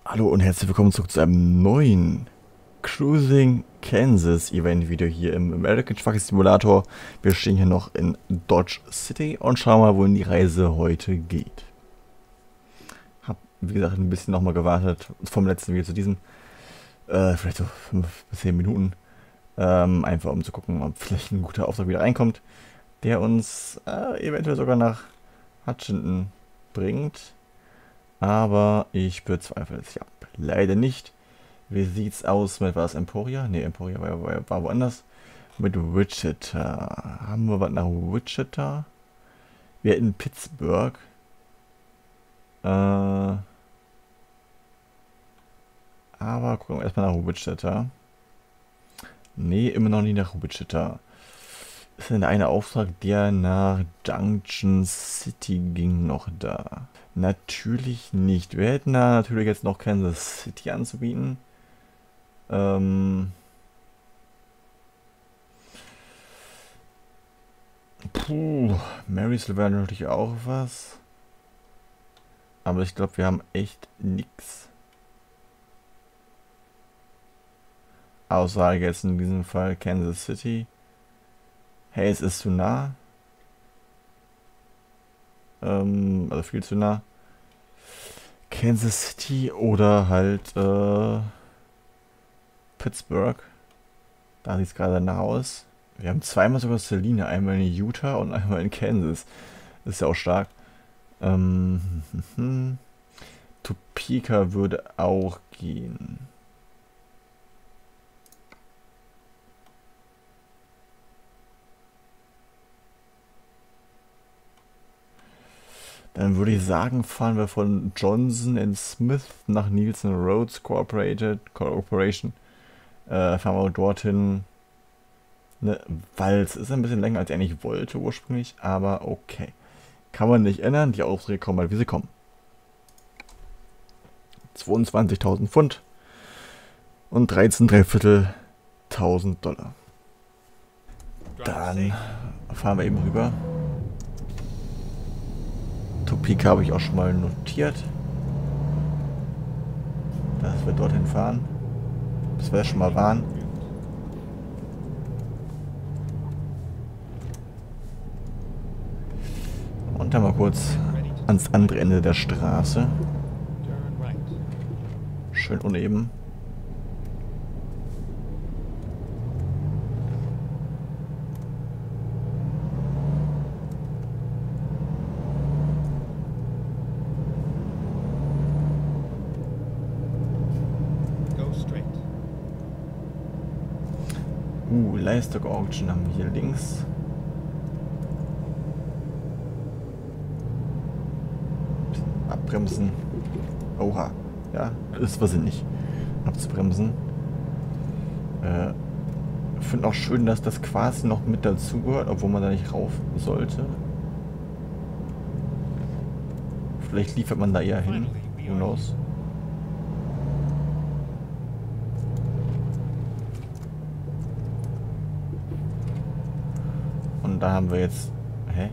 Hallo und herzlich willkommen zurück zu einem neuen Cruising Kansas Event Video hier im American Truck Simulator. Wir stehen hier noch in Dodge City und schauen mal, wohin die Reise heute geht. Hab, wie gesagt, ein bisschen nochmal gewartet vom letzten Video zu diesem. Vielleicht so 5 bis 10 Minuten. Einfach um zu gucken, ob vielleicht ein guter Auftrag wieder reinkommt, der uns eventuell sogar nach Hutchinson bringt. Aber ich bezweifle es ja leider nicht. Wie sieht's aus mit was? Emporia? Ne, Emporia war woanders. Mit Wichita. Haben wir was nach Wichita? Wir in Pittsburgh. Aber gucken wir erstmal nach Wichita. Ne, immer noch nie nach Wichita. Ist denn der eine Auftrag, der nach Junction City ging, noch da? Natürlich nicht. Wir hätten da natürlich jetzt noch Kansas City anzubieten. Marysville wäre natürlich auch was. Aber ich glaube, wir haben echt nichts. Außer jetzt in diesem Fall Kansas City. Hey, es ist zu nah. Also viel zu nah. Kansas City oder halt Pittsburgh. Da sieht es gerade danach aus. Wir haben zweimal sogar Selina, einmal in Utah und einmal in Kansas. Das ist ja auch stark. Topeka würde auch gehen. Dann würde ich sagen, fahren wir von Johnson & Smith nach Nielsen Roads Corporation. Fahren wir dorthin. Ne, weil es ist ein bisschen länger, als ich eigentlich wollte ursprünglich. Aber okay. Kann man nicht ändern. Die Aufträge kommen halt, wie sie kommen. 22.000 Pfund. Und 13,75 Dollar. Dann fahren wir eben rüber. Topeka habe ich auch schon mal notiert, dass wir dorthin fahren, bis wir schon mal waren. Und dann mal kurz ans andere Ende der Straße. Schön uneben. Livestock Auction haben wir hier links. Abbremsen. Oha. Ja, ist was nicht. Abzubremsen. Ich finde auch schön, dass das quasi noch mit dazu gehört, obwohl man da nicht rauf sollte. Vielleicht liefert man da eher hin. Who knows? Und da haben wir jetzt... Hä?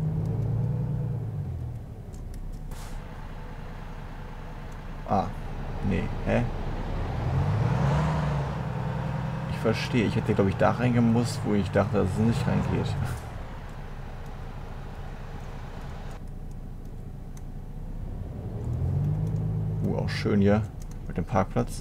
Ah. Nee. Hä? Ich verstehe. Ich hätte, glaube ich, da reingemusst, wo ich dachte, dass es nicht reingeht. Auch schön hier mit dem Parkplatz.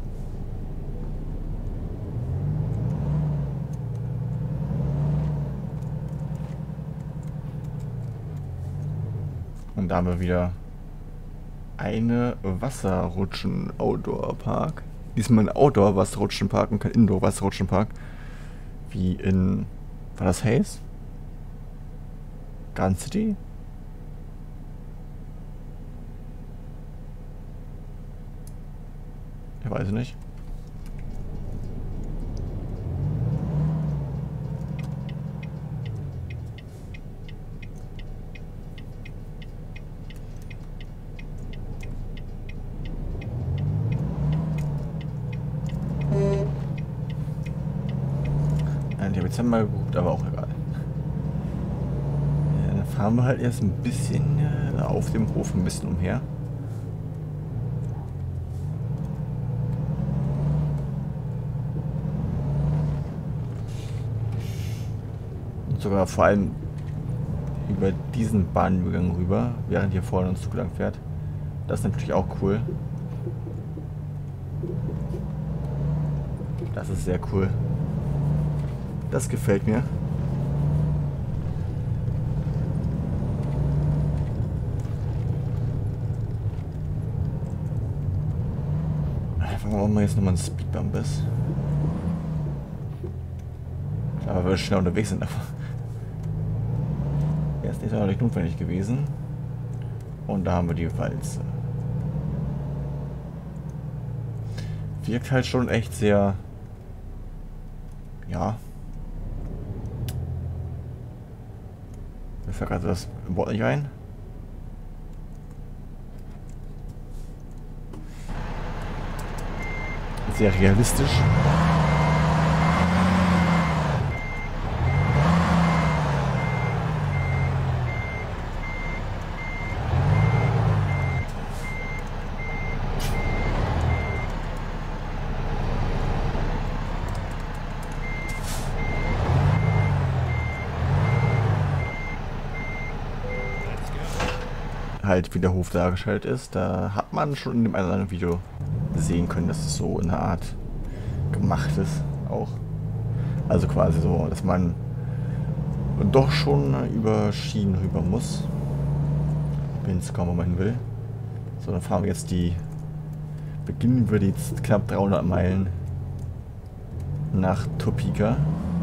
Und da haben wir wieder eine Wasserrutschen-Outdoor-Park. Diesmal ein Outdoor-Wasserrutschenpark und kein Indoor-Wasserrutschenpark. Wie in... War das Hayes? Garden City? Ich weiß nicht. Ich habe jetzt einmal geguckt, aber auch egal. Dann fahren wir halt erst ein bisschen auf dem Hof ein bisschen umher. sogar vor allem über diesen Bahnübergang rüber, während hier vorne uns Zug lang fährt. Das ist natürlich auch cool. Das ist sehr cool. Das gefällt mir. Fangen wir mal jetzt nochmal ein Speedbump ist. Aber wir schnell unterwegs sind. Er ist nicht sonderlich notwendig gewesen. Und da haben wir die Walze. Wirkt halt schon echt sehr... Ja. Mir fällt gerade das Wort nicht ein. Sehr realistisch. Halt wie der Hof dargestellt ist, da hat man schon in dem einen oder anderen Video sehen können, dass es so in der Art gemacht ist auch. Also quasi so, dass man doch schon über Schienen rüber muss, wenn es kaum man will. So, dann fahren wir jetzt beginnen wir die knapp 300 Meilen nach Topeka.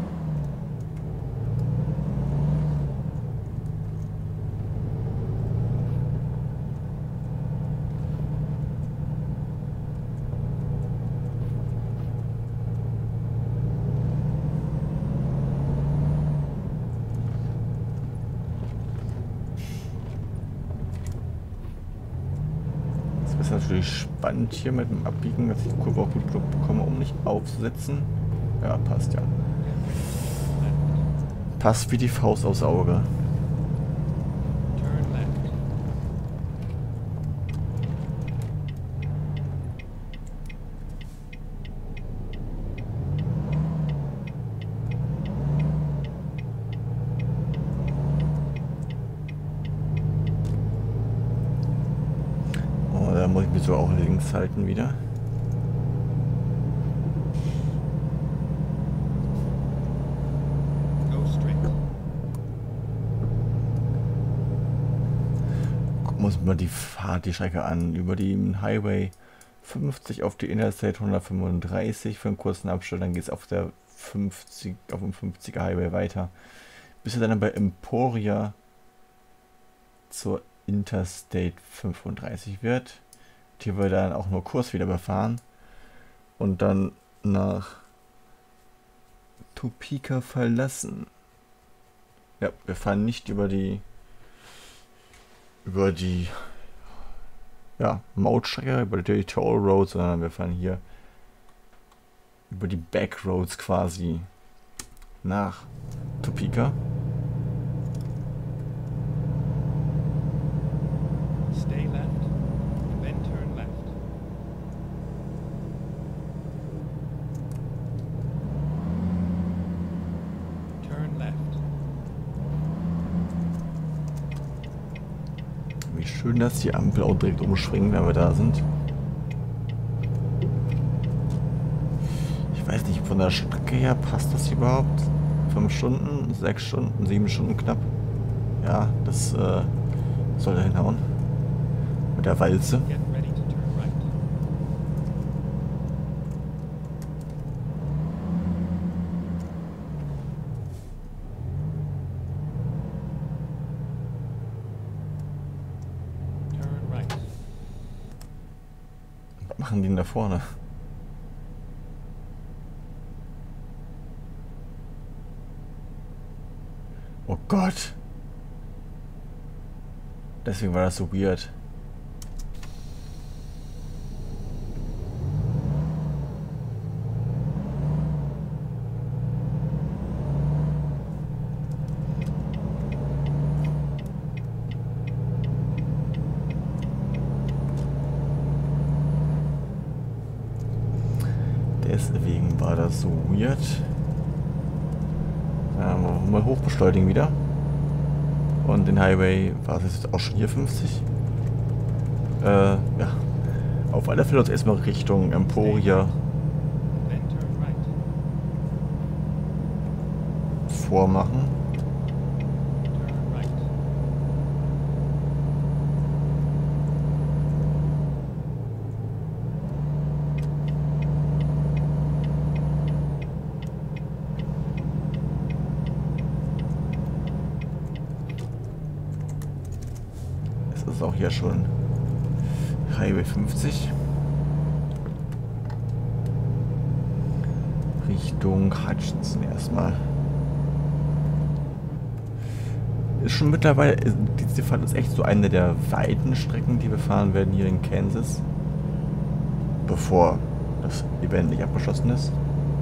Ist natürlich spannend hier mit dem Abbiegen, dass ich die Kurve auch gut bekomme, um nicht aufzusetzen. Ja, passt ja. Passt wie die Faust aufs Auge. Da muss ich mich so auch links halten wieder. Gucken wir uns mal die Strecke an. Über den Highway 50 auf die Interstate 135 für einen kurzen Abschnitt. Dann geht es auf dem 50er Highway weiter. Bis er dann bei Emporia zur Interstate 35 wird. Hier wir dann auch nur Kurs wieder befahren und dann nach Topeka verlassen. Ja, wir fahren nicht über die Mautstrecke, über die Toll Road, sondern wir fahren hier über die Backroads quasi nach Topeka. Stay left, then turn left. Turn left. Wie schön, dass die Ampel auch direkt umschwingen, wenn wir da sind. Ich weiß nicht, von der Strecke her passt das überhaupt? 5 Stunden, 6 Stunden, 7 Stunden knapp. Ja, das sollte hinhauen. Mit der Walze. Get ready to turn right. Turn right. Was machen die denn da vorne? Oh Gott. Deswegen war das so weird. Deswegen war das so weird. Mal hoch beschleunigen wieder. Und den Highway war es jetzt auch schon hier 50. Ja. Auf alle Fälle uns erstmal Richtung Emporia Then turn right. vormachen. Turn right. Es ist auch hier schon Highway 50. Richtung Hutchinson erstmal. Ist schon mittlerweile, diese Fahrt ist echt so eine der weiten Strecken, die wir fahren werden hier in Kansas. Bevor das Event nicht abgeschlossen ist.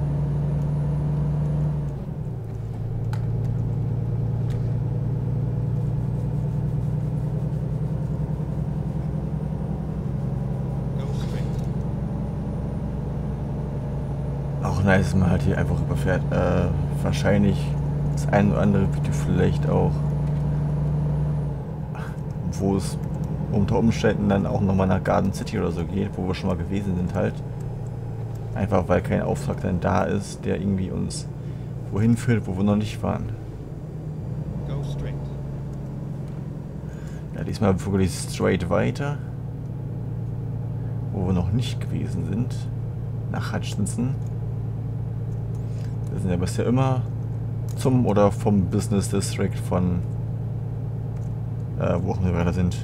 Go straight. Auch nice, dass man halt hier einfach überfährt. Wahrscheinlich das ein oder andere Video vielleicht auch, wo es unter Umständen dann auch nochmal nach Garden City oder so geht, wo wir schon mal gewesen sind halt. Einfach weil kein Auftrag dann da ist, der irgendwie uns wohin führt, wo wir noch nicht waren. Go straight. Ja, diesmal wirklich straight weiter, wo wir noch nicht gewesen sind, nach Hutchinson. Wir sind ja bisher immer zum oder vom Business District von wo auch immer wir gerade sind,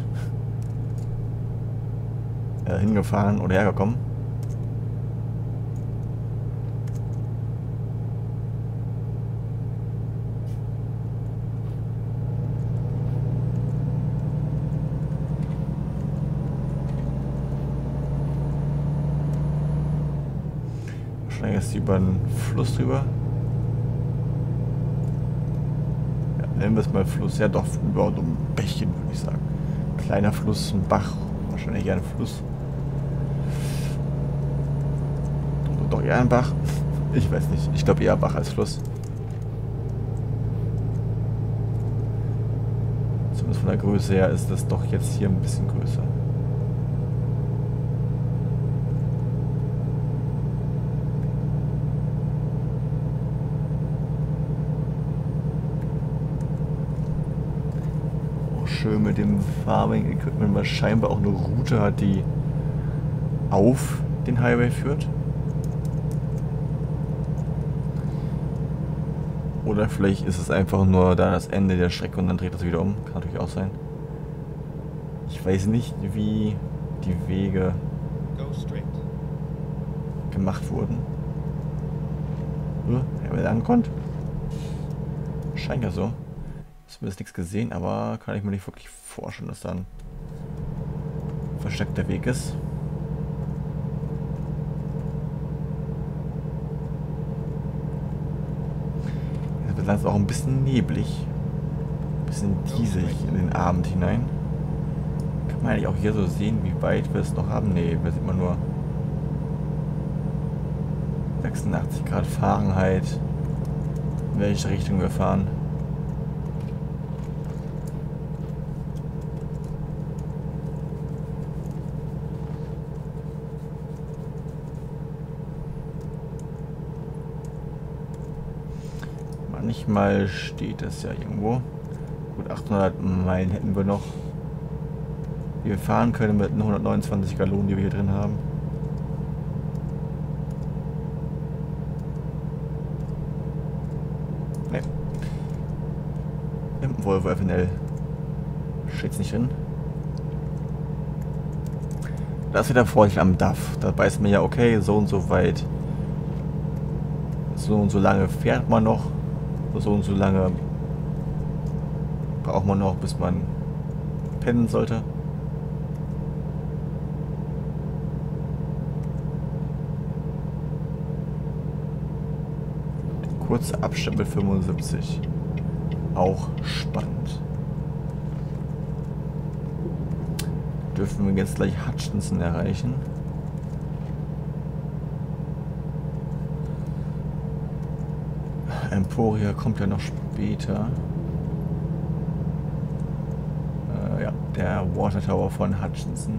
hingefahren oder hergekommen. Wahrscheinlich jetzt über den Fluss drüber. Nennen wir es mal Fluss, ja doch, über so ein Bächchen würde ich sagen. Kleiner Fluss, ein Bach, wahrscheinlich eher ein Fluss. Oder doch eher ein Bach? Ich weiß nicht, ich glaube eher Bach als Fluss. Zumindest von der Größe her ist das doch jetzt hier ein bisschen größer. Schön mit dem Farming Equipment, weil scheinbar auch eine Route hat, die auf den Highway führt. Oder vielleicht ist es einfach nur da das Ende der Strecke und dann dreht es wieder um. Kann natürlich auch sein. Ich weiß nicht, wie die Wege Go straight. gemacht wurden. Wer lang kommt? Scheint ja so. Zumindest nichts gesehen, aber kann ich mir nicht wirklich vorstellen, dass da ein versteckter Weg ist. Jetzt wird es auch ein bisschen neblig. Ein bisschen diesig in den Abend hinein. Kann man eigentlich auch hier so sehen, wie weit wir es noch haben? Ne, wir sieht man nur 86 Grad Fahrenheit, in welche Richtung wir fahren. Manchmal steht es ja irgendwo. Gut, 800 Meilen hätten wir noch, die wir fahren können mit den 129 Gallonen, die wir hier drin haben. Ne. Im Volvo FNL steht's nicht drin. Da ist wieder Vorsicht am DAF. Da weiß man ja, okay, so und so weit, so und so lange fährt man noch. So und so lange braucht man noch, bis man pennen sollte. Kurzer Abstand mit 75. Auch spannend. Dürfen wir jetzt gleich Hutchinson erreichen. Emporia kommt ja noch später. Ja, der Water Tower von Hutchinson.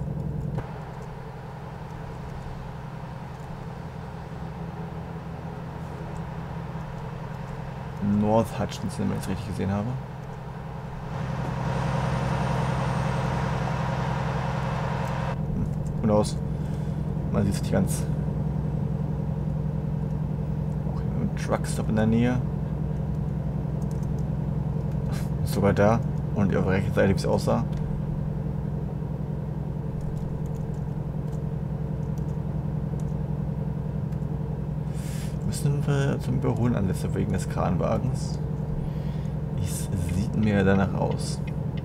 North Hutchinson, wenn ich es richtig gesehen habe. Gut aus. Man sieht es nicht ganz. Auch hier ein Truckstop in der Nähe. Ist sogar da. Und auf der rechten Seite, wie es aussah. Müssen wir zum Überholen ansetzen wegen des Kranwagens. Es sieht mir danach aus.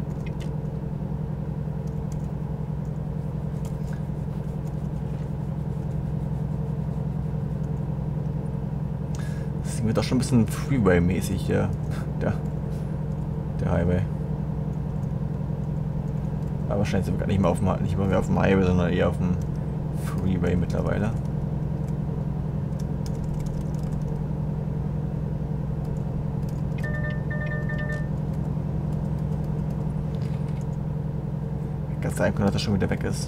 Das sieht mir doch schon ein bisschen Freeway-mäßig hier. Der Highway. Aber wahrscheinlich sind wir gar nicht mehr auf dem Highway, sondern eher auf dem Freeway mittlerweile. Kann sein können, dass er schon wieder weg ist.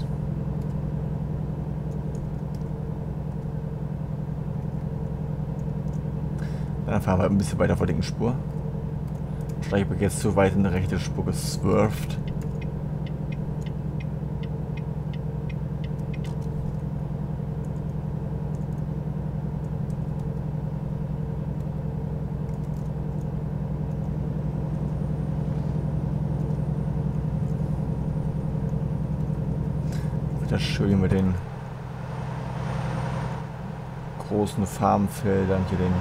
Dann fahren wir ein bisschen weiter vor der linken Spur. Wahrscheinlich bin ich jetzt zu weit in die rechte Spur geswerft. Das schön mit den großen Farmfeldern, hier den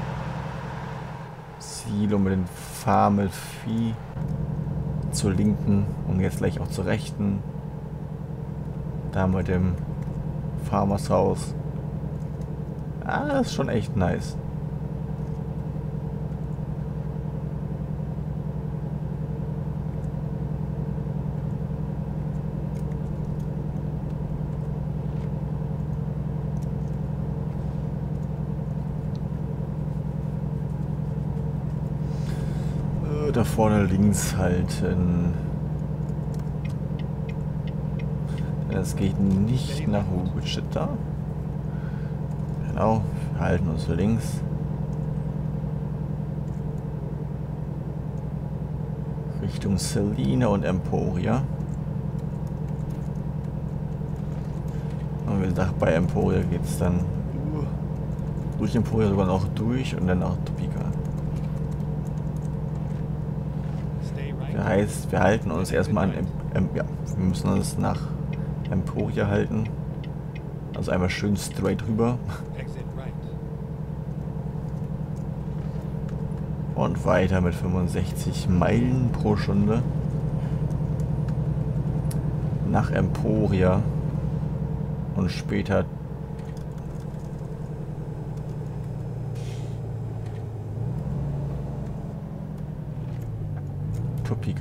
Silo mit den Farmen mit Vieh zur linken und jetzt gleich auch zur rechten. Da mit dem Farmers Haus. Ah, das ist schon echt nice. Da vorne links halten. Es geht nicht nach Wichita. Genau, wir halten uns links. Richtung Salina und Emporia. Und wie gesagt, bei Emporia geht es dann durch Emporia sogar noch durch und dann nach Topeka. Das heißt, wir halten uns erstmal an, ja, wir müssen uns nach Emporia halten. Also einmal schön straight rüber. Und weiter mit 65 Meilen pro Stunde nach Emporia und später Topeka.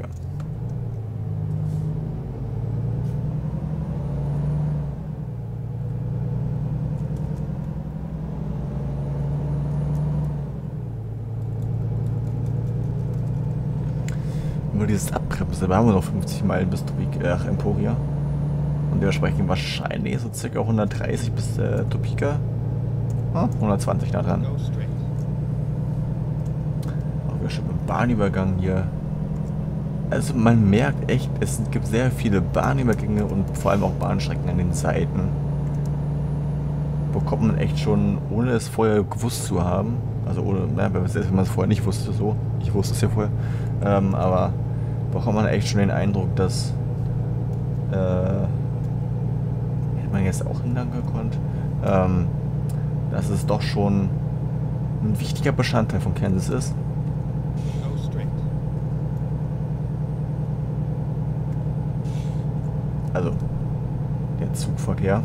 Nur dieses Abbremsen, da haben wir noch 50 Meilen bis Topeka, Emporia. Und dementsprechend wahrscheinlich so circa 130 bis Topeka. 120 da dran. Auch wieder schon mit dem Bahnübergang hier. Also man merkt echt, es gibt sehr viele Bahnübergänge und vor allem auch Bahnstrecken an den Seiten. Bekommt man echt schon, ohne es vorher gewusst zu haben. Also ohne, wenn man es vorher nicht wusste, so. Ich wusste es ja vorher. Aber bekommt man echt schon den Eindruck, dass hätte man jetzt auch hindern gekonnt, dass es doch schon ein wichtiger Bestandteil von Kansas ist. Also der Zugverkehr.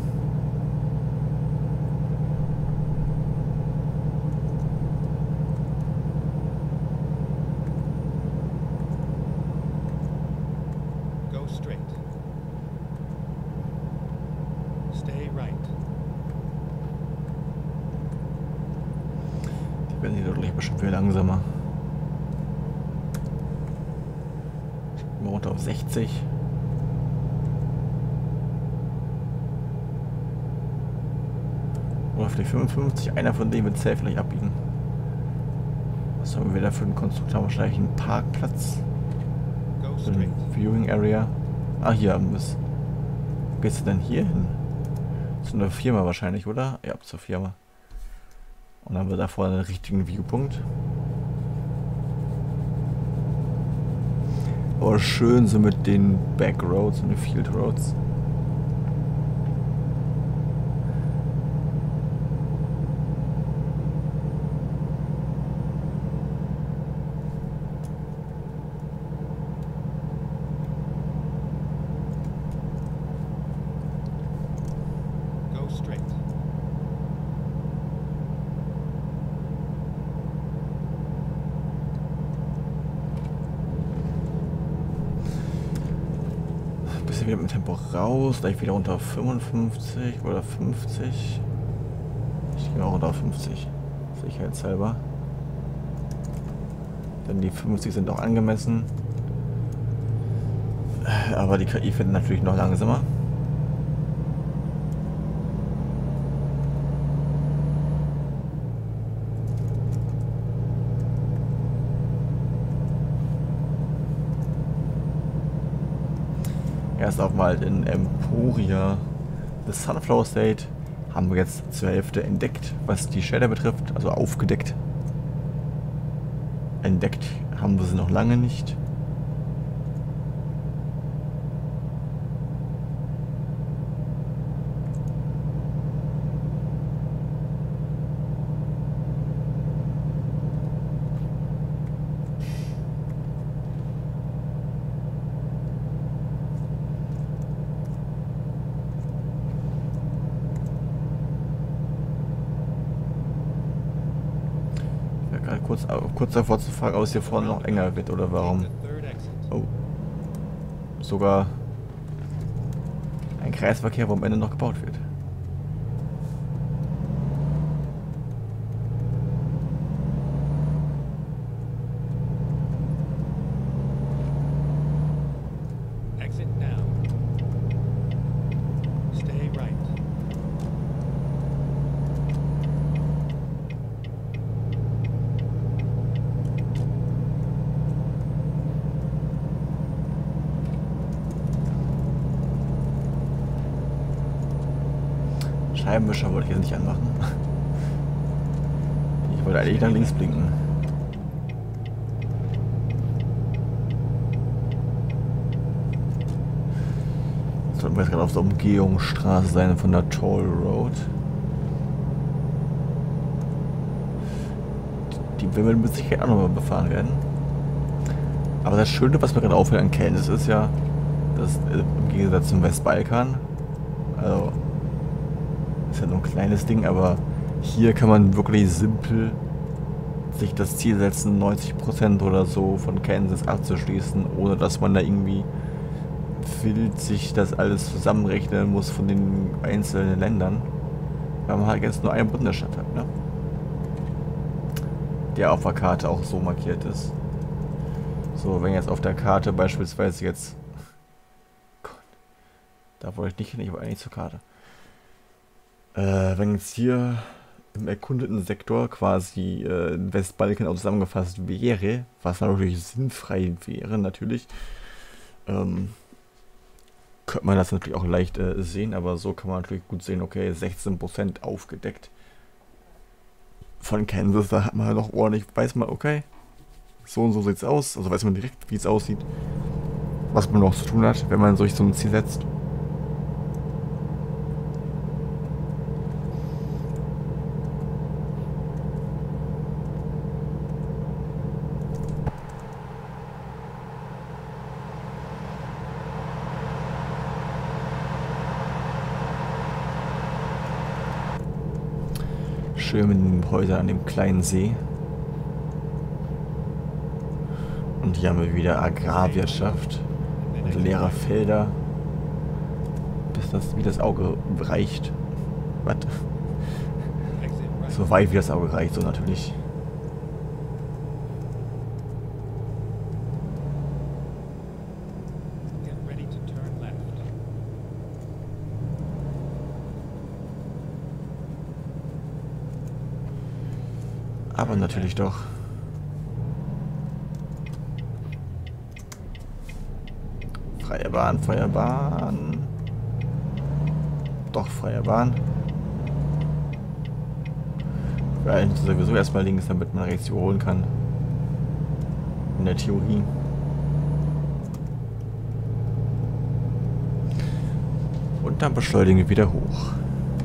Go straight. Stay right. werden die deutlich bestimmt viel langsamer. Mal runter auf 60. Oder vielleicht 55. Einer von denen wird safe vielleicht abbiegen. Was haben wir da für einen Konstruktor? Wahrscheinlich einen Parkplatz. Go So straight. ein Viewing Area. Ah, hier haben wir es. Wo gehst du denn hier hin? Zu einer Firma wahrscheinlich, oder? Ja, zur Firma. Und dann haben wir da vorne einen richtigen Viewpunkt. Aber schön so mit den Backroads und den Field Roads. Go straight. Bisschen wieder mit dem Tempo raus, gleich wieder unter 55 oder 50. Ich gehe auch unter 50. Sicherheitshalber. Denn die 50 sind auch angemessen. Aber die KI fährt natürlich noch langsamer. Erst auch mal in Emporia, The Sunflower State, haben wir jetzt zur Hälfte entdeckt, was die Shader betrifft, also aufgedeckt. Entdeckt haben wir sie noch lange nicht. Gerade kurz davor zu fragen, ob es hier vorne noch enger wird oder warum. Take the third exit. Oh. Sogar ein Kreisverkehr, wo am Ende noch gebaut wird. Exit now. Stay right. Scheibenwischer wollte ich jetzt nicht anmachen. Ich wollte eigentlich nach links blinken. Sollten wir jetzt gerade auf der Umgehungsstraße sein von der Toll Road. Die will mit Sicherheit auch nochmal befahren werden. Aber das Schöne, was mir gerade auffällt an Kansas, ist ja, dass im Gegensatz zum Westbalkan, also ist ja nur ein kleines Ding, aber hier kann man wirklich simpel sich das Ziel setzen, 90% oder so von Kansas abzuschließen, ohne dass man da irgendwie wild sich das alles zusammenrechnen muss von den einzelnen Ländern, weil man halt jetzt nur einen Bundesstaat hat, ne? Der auf der Karte auch so markiert ist. So, wenn jetzt auf der Karte beispielsweise jetzt... Gott, da wollte ich nicht hin, ich wollte eigentlich zur Karte. Wenn jetzt hier im erkundeten Sektor quasi Westbalkan auch zusammengefasst wäre, was natürlich sinnfrei wäre, natürlich, könnte man das natürlich auch leicht sehen, aber so kann man natürlich gut sehen, okay, 16% aufgedeckt von Kansas, da hat man halt noch ordentlich, weiß man, okay, so und so sieht es aus, also weiß man direkt, wie es aussieht, was man noch zu tun hat, wenn man sich so ein Ziel setzt. Schön mit den Häusern an dem kleinen See. Und hier haben wir wieder Agrarwirtschaft und leere Felder, bis das wie das Auge reicht. Was? Exit right. So weit wie das Auge reicht, so natürlich. Aber natürlich doch. Freie Bahn, freie Bahn. Doch, freie Bahn. Weil sowieso erstmal links, damit man rechts überholen kann. In der Theorie. Und dann beschleunigen wir wieder hoch.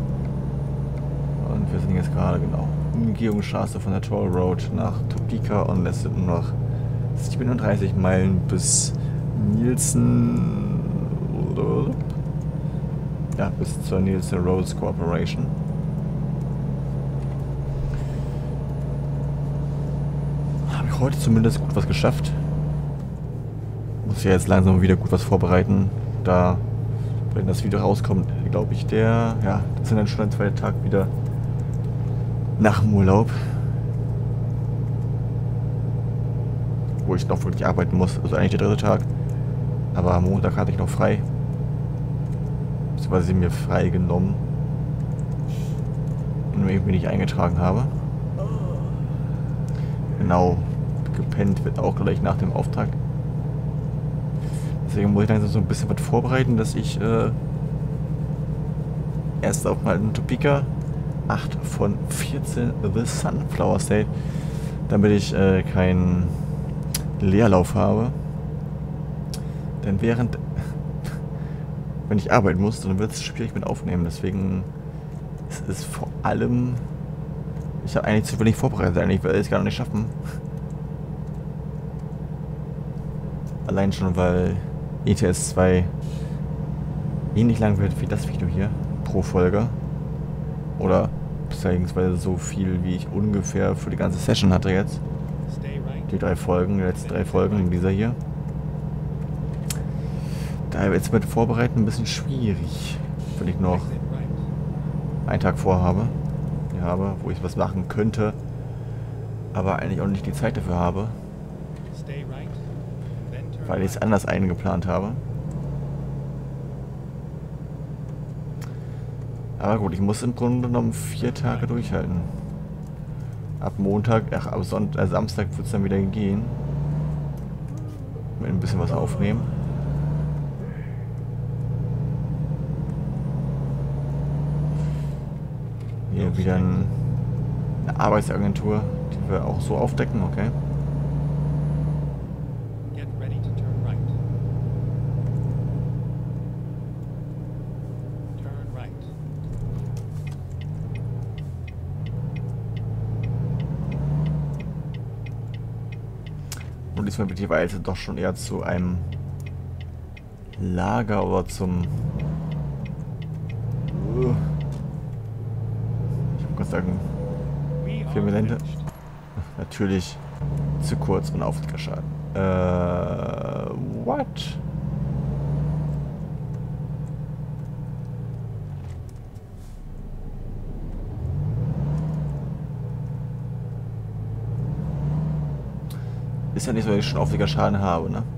Und wir sind jetzt gerade genau Umgehungsstraße von der Toll Road nach Topeka und es sind nur noch 37 Meilen bis Nielsen. Ja, bis zur Nielsen Roads Corporation. Habe ich heute zumindest gut was geschafft. Muss ja jetzt langsam wieder gut was vorbereiten, da, wenn das Video rauskommt, glaube ich, das sind dann schon ein zweiter Tag wieder nach dem Urlaub, wo ich noch wirklich arbeiten muss, also eigentlich der dritte Tag, aber am Montag hatte ich noch frei, beziehungsweise mir frei genommen, und mir nicht eingetragen habe. Genau, gepennt wird auch gleich nach dem Auftrag. Deswegen muss ich langsam so ein bisschen was vorbereiten, dass ich erst auf mal in Topeka 8 von 14 The Sunflower State, damit ich keinen Leerlauf habe. Denn wenn ich arbeiten muss, dann wird es schwierig mit Aufnehmen. Deswegen ist es vor allem, ich habe eigentlich zu wenig vorbereitet, eigentlich werde ich es gar nicht schaffen. Allein schon, weil ETS 2 ähnlich lang wird wie das Video hier pro Folge. Oder beziehungsweise so viel, wie ich ungefähr für die ganze Session hatte jetzt. Die 3 Folgen, die letzten 3 Folgen in dieser hier. Daher wird es mit Vorbereiten ein bisschen schwierig, wenn ich noch einen Tag vorhabe, wo ich was machen könnte, aber eigentlich auch nicht die Zeit dafür habe, weil ich es anders eingeplant habe. Aber gut, ich muss im Grunde genommen 4 Tage durchhalten. Ab Montag, ab Samstag wird es dann wieder gehen. Mit ein bisschen was aufnehmen. Hier wieder eine Arbeitsagentur, die wir auch so aufdecken, okay. Und diesmal wird die Weise doch schon eher zu einem Lager oder zum... Ich muss gerade sagen, Firmengelände. Natürlich zu kurz und Aufliegerschaden. What? Ist ja nicht so, dass ich schon Aufliegerschaden habe, ne?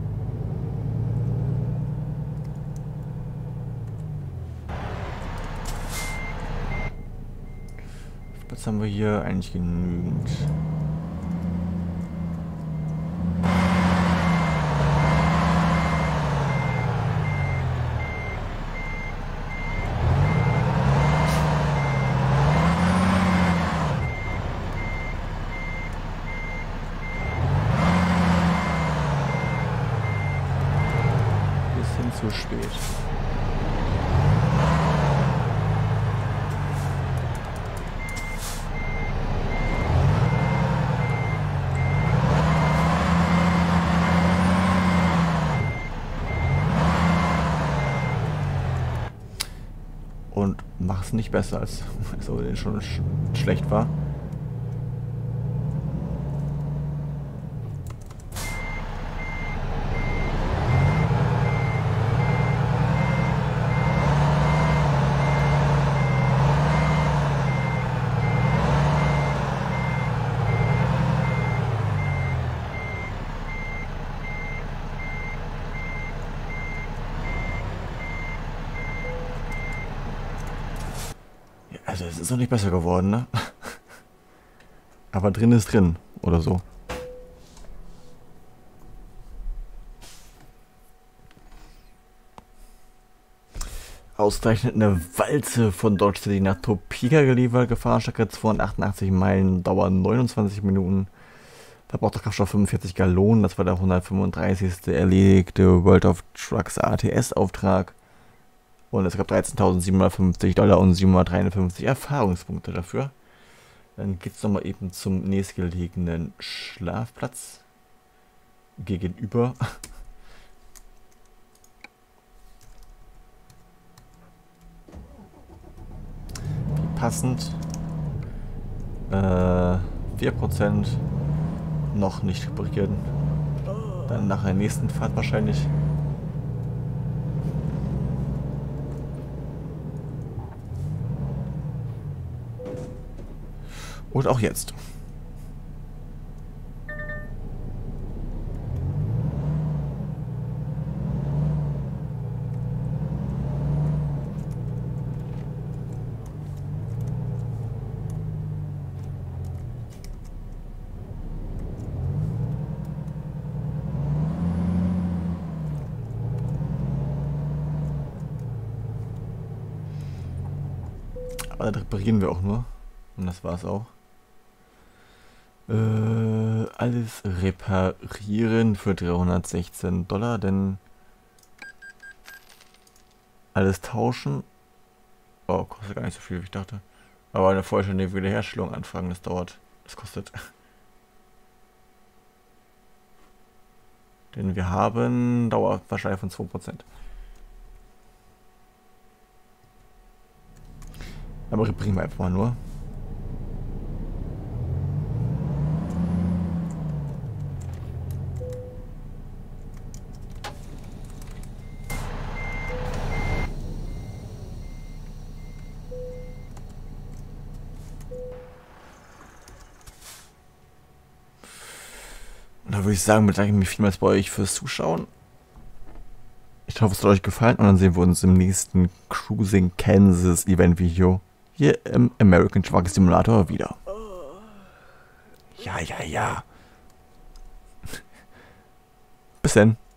Jetzt haben wir hier eigentlich genügend. Bisschen zu spät. Und mach es nicht besser, als es schon schlecht war. Also es ist noch nicht besser geworden, ne? Aber drin ist drin. Oder so. Ausgerechnet eine Walze von Dodge City nach Topeka geliefert. Gefahrstrecke 288 Meilen, Dauer 29 Minuten. Verbrauchter Kraftstoff 45 Gallonen. Das war der 135. erledigte World of Trucks ATS-Auftrag. Und es gab $13.750 und 753 Erfahrungspunkte dafür. Dann geht es nochmal eben zum nächstgelegenen Schlafplatz. Gegenüber. Passend. 4% noch nicht reparieren. Dann nach der nächsten Fahrt wahrscheinlich. Und auch jetzt. Aber dann reparieren wir auch nur. Und das war's auch. Alles reparieren für $316, denn alles tauschen. Oh, kostet gar nicht so viel, wie ich dachte. Aber eine vollständige Wiederherstellung anfragen, das dauert. Das kostet. Denn wir haben Dauer wahrscheinlich von 2%. Aber reparieren wir einfach mal nur. Da würde ich sagen, bedanke ich mich vielmals bei euch fürs Zuschauen. Ich hoffe, es hat euch gefallen und dann sehen wir uns im nächsten Cruising Kansas Event Video hier im American Truck Simulator wieder. Ja. Bis dann.